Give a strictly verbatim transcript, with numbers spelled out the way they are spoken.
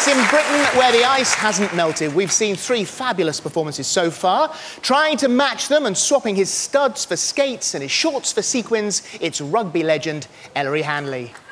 It's in Britain where the ice hasn't melted. We've seen three fabulous performances so far. Trying to match them and swapping his studs for skates and his shorts for sequins, it's rugby legend Ellery Hanley.